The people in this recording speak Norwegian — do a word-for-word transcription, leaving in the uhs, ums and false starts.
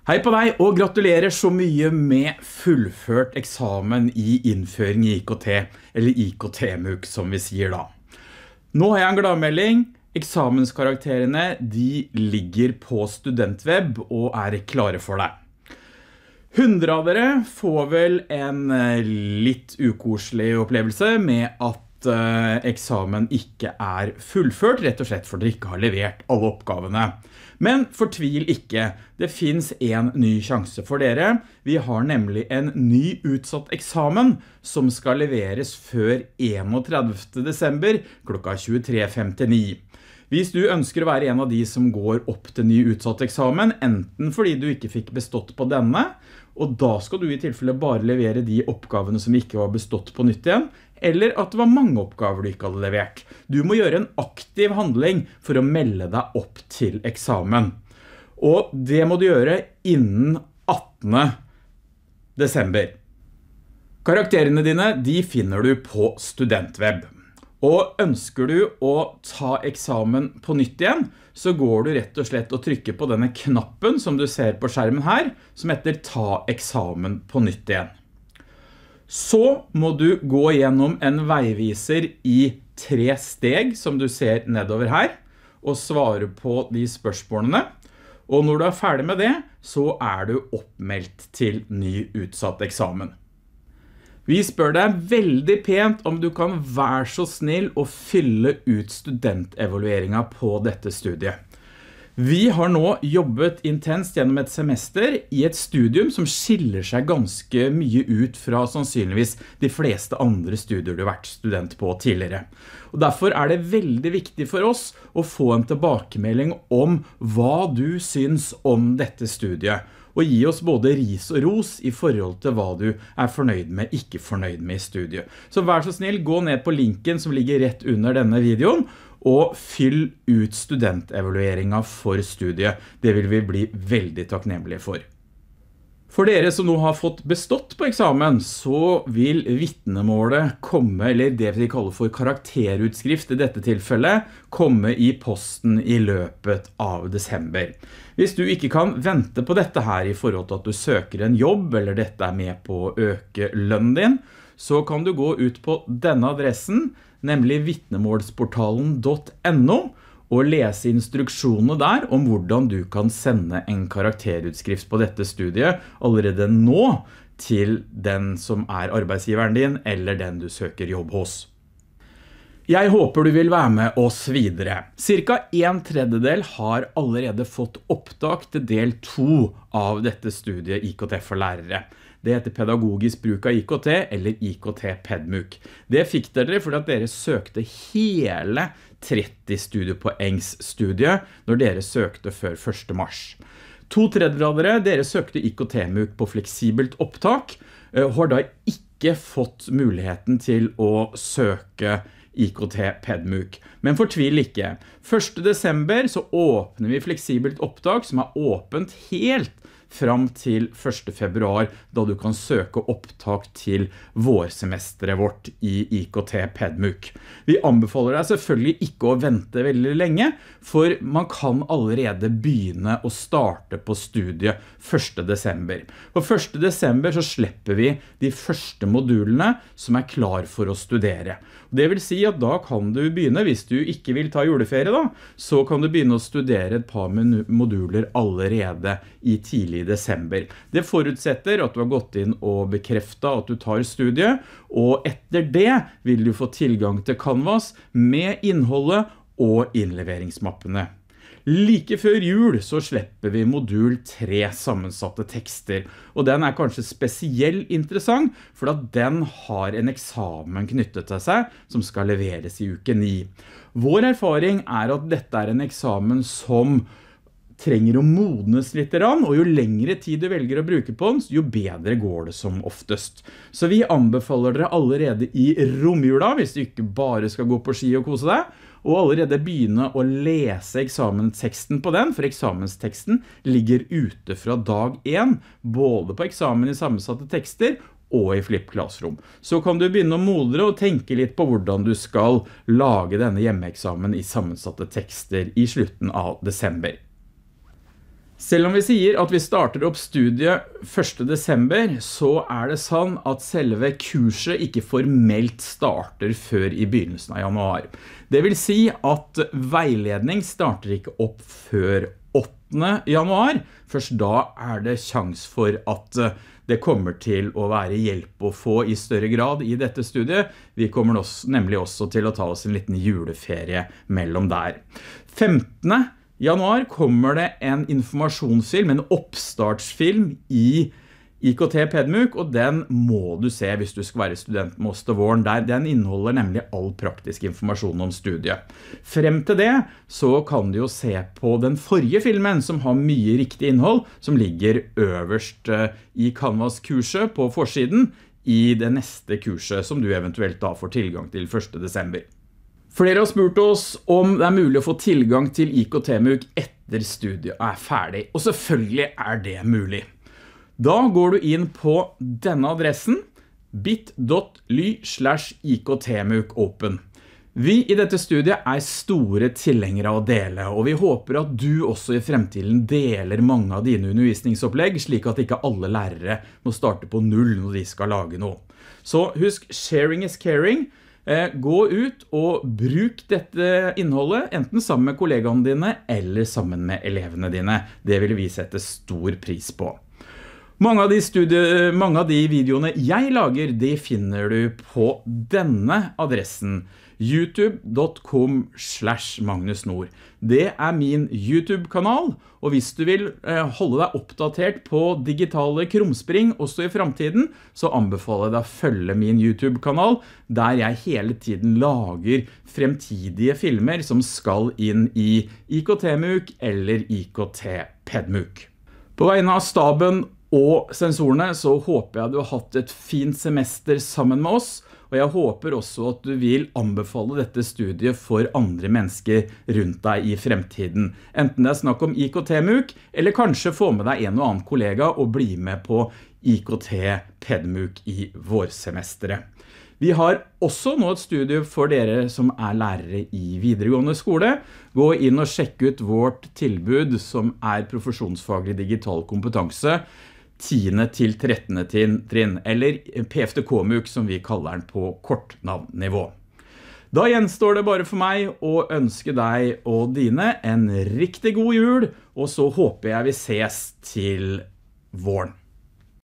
Hei på deg, og gratulerer så mye med fullført eksamen i innføring i I K T, eller I K T-MOOC som vi sier da. Nå har jeg en gladmelding. Eksamenskarakterene de ligger på Studentweb og er klare for deg. Hundre av dere får vel en litt ukoselig opplevelse med at uh, eksamen ikke er fullført, rett og slett for dere ikke har levert alle oppgavene. Men fortvil ikke, det finnes en ny sjanse for dere. Vi har nemlig en ny utsatt eksamen som skal leveres før enogtredivte desember klokka tjuetre femtini. Hvis du ønsker å være en av de som går opp til ny utsatt eksamen, enten fordi du ikke fikk bestått på denne, og da skal du i tilfelle bare levere de oppgavene som ikke var bestått på nytt igjen, eller at det var mange oppgaver du ikke hadde levert. Du må gjøre en aktiv handling for å melde deg opp til eksamen. Og det må du gjøre innen attende desember. Karakterene dine, de finner du på Studentweb. Og ønsker du å ta eksamen på nytt igjen, så går du rett og slett og trykker på denne knappen som du ser på skjermen her, som heter Ta eksamen på nytt igjen. Så må du gå gjennom en veiviser i tre steg som du ser nedover her, og svare på de spørsmålene. Og når du er ferdig med det, så er du oppmeldt til ny utsatt eksamen. Vi spør deg veldig pent om du kan være så snill å fylle ut studentevalueringen på dette studiet. Vi har nå jobbet intenst gjennom et semester i et studium som skiller seg ganske mye ut fra sannsynligvis de fleste andre studier du har vært student på tidligere. Og derfor er det veldig viktig for oss å få en tilbakemelding om hva du syns om dette studiet, og gi oss både ris og ros i forhold til hva du er fornøyd med, ikke fornøyd med i studiet. Så vær så snill, gå ned på linken som ligger rett under denne videoen, og fyll ut studentevalueringen for studiet. Det vil vi bli veldig takknemlige for. For dere som nå har fått bestått på eksamen, så vil vitnemålet komme, eller det vi kaller for karakterutskrift i dette tilfellet, komme i posten i løpet av desember. Hvis du ikke kan vente på dette her i forhold til at du søker en jobb, eller dette er med på å øke lønnen din, så kan du gå ut på denne adressen, nemlig vitnemålsportalen punktum no, og lese instruksjonene der om hvordan du kan sende en karakterutskrift på dette studiet allerede nå til den som er arbeidsgiveren din, eller den du søker jobb hos. Jeg håper du vil være med oss videre. Cirka en tredjedel har allerede fått opptak til del to av dette studiet I K T for lærere. Det heter pedagogisk bruk av I K T, eller I K T-PedMOOC. Det fikk dere fordi at dere søkte hele tretti studiepoengs studie når dere søkte før første mars. To tredjedeler av dere, dere søkte I K T-MOOC på fleksibelt opptak, har da ikke fått muligheten til å søke I K T-PedMOOC. Men fortvil ikke. første desember så åpner vi fleksibelt opptak som er åpent helt fram til første februar, da du kan søke opptak til vårsemesteret vårt i I K T-PedMOOC. Vi anbefaler deg selvfølgelig ikke å vente veldig lenge, for man kan allerede begynne å starte på studiet første desember. På første desember så slipper vi de første modulene som er klar for å studere. Det vil si at da kan du begynne, hvis du ikke vil ta juleferie da, så kan du begynne å studere et par moduler allerede i tidlig desember. Det forutsetter at du har gått inn og bekreftet at du tar studiet, og etter det vil du få tilgang til Canvas med innholdet og innleveringsmappene. Like før jul så slipper vi modul tre sammensatte tekster, og den er kanskje spesielt interessant, for at den har en eksamen knyttet til seg som skal leveres i uke ni. Vår erfaring er at dette er en eksamen som trenger å modnes litt, og jo lengre tid du velger å bruke på den, jo bedre går det som oftest. Så vi anbefaler dere allerede i romjula, hvis du ikke bare skal gå på ski og kose deg, og allerede begynne å lese eksamensteksten på den, for eksamensteksten ligger ute fra dag én, både på eksamen i sammensatte tekster og i Flip Classroom. Så kan du begynne å modre og tenke litt på hvordan du skal lage denne hjemmeeksamen i sammensatte tekster i slutten av desember. Selv om vi sier at vi starter opp studiet første desember, så er det sånn at selve kurset ikke formelt starter før i begynnelsen av januar. Det vil si at veiledning starter ikke opp før åttende januar. Først da er det sjans for at det kommer til å være hjelp å få i større grad i dette studiet. Vi kommer også, nemlig også til å ta oss en liten juleferie mellom der. femtende januar kommer det en informasjonsfilm, en oppstartsfilm i I K T PedMuk, og den må du se hvis du skal være student med oss til våren. Der, den inneholder nemlig all praktisk informasjon om studiet. Frem til det så kan du jo se på den forrige filmen som har mye riktig innhold, som ligger øverst i Canvas-kurset på forsiden i det neste kurset som du eventuelt da får tilgang til første desember. Flere har spurt oss om det er mulig å få tilgang til I K T-muk etter studiet er ferdig, og selvfølgelig er det mulig. Da går du inn på denne adressen, bit.ly slash iktmukopen. Vi i dette studiet er store tilhengere av å dele, og vi håper at du også i fremtiden deler mange av dine undervisningsopplegg, slik at ikke alle lærere må starte på null når de skal lage noe. Så husk, sharing is caring. Gå ut og bruk dette innholdet, enten sammen med kollegaene dine eller sammen med elevene dine. Det vil vi sette stor pris på. Mange av de, studie, mange av de videoene jeg lager, de finner du på denne adressen, youtube dot com slash Magnus Nord. Det er min YouTube-kanal, og hvis du vil holde deg oppdatert på digitale krumspring også i fremtiden, så anbefaler jeg deg å følge min YouTube-kanal, der jeg hele tiden lager fremtidige filmer som skal inn i I K T-muk eller I K T PedMuk. På vegne av staben og sensorene så håper jeg du har hatt et fint semester sammen med oss, og jeg håper også at du vil anbefale dette studiet for andre mennesker rundt deg i fremtiden. Enten det er snakk om I K T-muk, eller kanskje få med deg en og annen kollega og bli med på I K T PedMuk i vårsemesteret. Vi har også nå et studie for dere som er lærere i videregående skole. Gå inn og sjekk ut vårt tilbud som er profesjonsfaglig digital kompetanse, tiende til trettende trinn, eller P F D K-muk som vi kaller den på kortnavnnivå. Da gjenstår det bare for meg å ønske deg og dine en riktig god jul, og så håper jeg vi ses til våren.